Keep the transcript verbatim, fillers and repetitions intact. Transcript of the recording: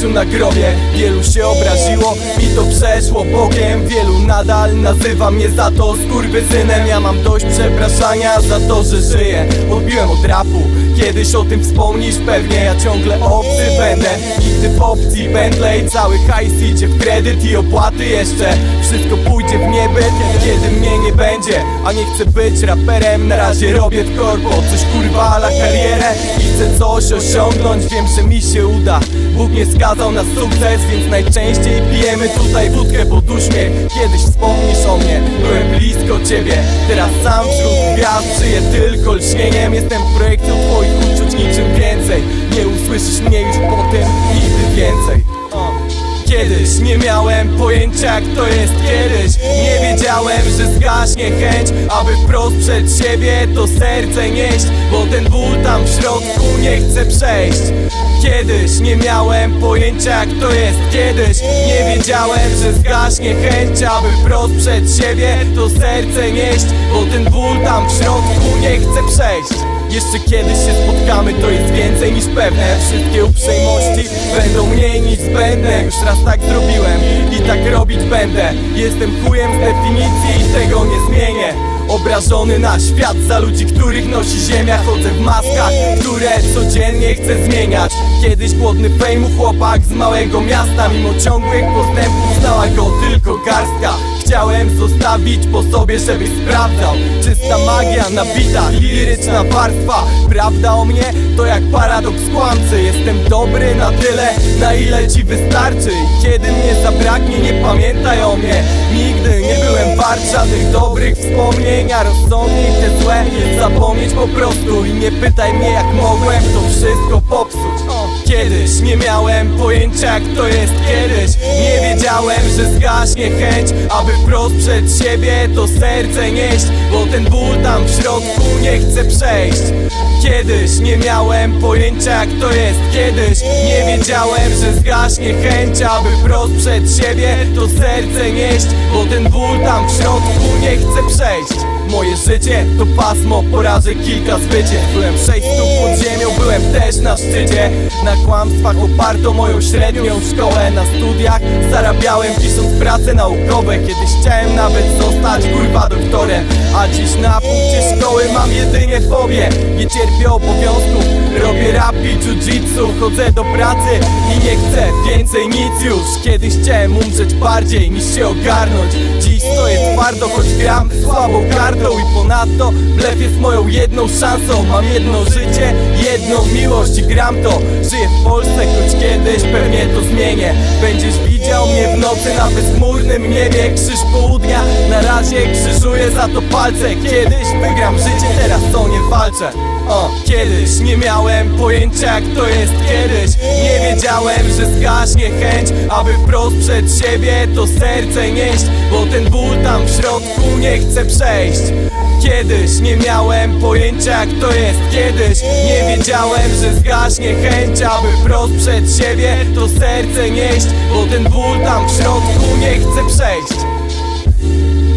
życiu na grobie. Wielu się obraziło, mi to przeszło bokiem. Wielu nadal nazywa mnie za to skurwysynem. Ja mam dość przepraszania za to, że żyję. Odbiłem od rapu, kiedyś o tym wspomnisz pewnie. Ja ciągle obcy będę, nigdy w opcji pętlę. I cały hajs idzie w kredyt i opłaty jeszcze. Wszystko pójdzie w niebyt, kiedy mnie nie będzie. A nie chcę być raperem, na razie robię w korpo coś kurwa ala karierę i chcę coś osiągnąć. Wiem, że mi się uda, Bóg nie skazał na sukces, więc najczęściej pijemy tutaj wódkę pod uśmiech. Kiedyś wspomnisz o mnie, byłem blisko ciebie. Teraz sam wśród gwiazd żyję tylko lśnieniem. Jestem projekcją twoich uczuć, niczym więcej. Nie usłyszysz mnie już po tym nigdy więcej. Kiedyś nie miałem pojęcia jak to jest kiedyś. Nie wiedziałem, że zgaśnie chęć, aby wprost przed siebie to serce nieść, bo ten ból tam w środku nie chce przejść. Kiedyś nie miałem pojęcia jak to jest kiedyś. Nie wiedziałem, że zgaśnie chęć, aby wprost przed siebie to serce nieść, bo ten ból tam w środku nie chce przejść. Jeszcze kiedyś się spotkamy, to jest więcej niż pewne. Wszystkie uprzejmości będą mniej niż zbędne. Już raz tak zrobiłem i tak robić będę. Jestem chujem z definicji i tego nie zmienię. Obrażony na świat za ludzi, których nosi ziemia. Chodzę w maskach, które codziennie chcę zmieniać. Kiedyś głodny fejmu chłopak z małego miasta. Mimo ciągłych postępów znała go tylko garstka. Chciałem zostawić po sobie, żebyś sprawdzał. Czysta magia nabita, liryczna warstwa. Prawda o mnie to jak paradoks kłamcy. Jestem dobry na tyle, na ile ci wystarczy. I kiedy mnie zabraknie, nie pamiętaj o mnie. Nigdy nie byłem wart żadnych dobrych wspomnień, a rozsądniej te złe zapomnieć po prostu. I nie pytaj mnie jak mogłem to wszystko popsuć. Kiedyś nie miałem pojęcia jak to jest kiedyś. Nie wiedziałem, że zgaśnie chęć, aby wprost przed siebie to serce nieść, bo ten ból tam w środku nie chce przejść. Kiedyś nie miałem pojęcia jak to jest kiedyś. Nie wiedziałem, że zgaśnie chęć, aby wprost przed siebie to serce nieść, bo ten ból tam w środku nie chce przejść. Moje życie to pasmo porażek, kilka zwycięstw. Byłem sześć stóp pod ziemią, byłem też na szczycie. Na kłamstwach oparto moją średnią szkołę. Na studiach zarabiałem pisząc prace naukowe. Kiedyś chciałem nawet zostać kurwa doktorem, a dziś na punkcie szkoły mam jedynie fobię. Nie cierpię obowiązków, robię rap i jiu-jitsu. Chodzę do pracy i nie chcę więcej nic już. Kiedyś chciałem umrzeć bardziej niż się ogarnąć. Dziś stoję twardo, choć gram słabą kartą. I ponadto blef jest moją jedną szansą. Mam jedno życie, jedną miłość i gram to. Żyję w Polsce, choć kiedyś pewnie to zmienię. Będziesz widział mnie w nocy na bezchmurnym niebie. Krzyż południa, na razie krzyżuję za to palce. Kiedyś wygram życie, teraz o nie walczę. O, kiedyś nie miałem pojęcia jak to jest kiedyś. Nie wiedziałem, że zgaśnie chęć, aby wprost przed siebie to serce nieść, bo ten ból tam w środku nie chce przejść. Kiedyś nie miałem pojęcia jak to jest kiedyś. Nie wiedziałem, że zgaśnie chęć, aby wprost przed siebie to serce nieść, bo ten ból tam w środku nie chce przejść.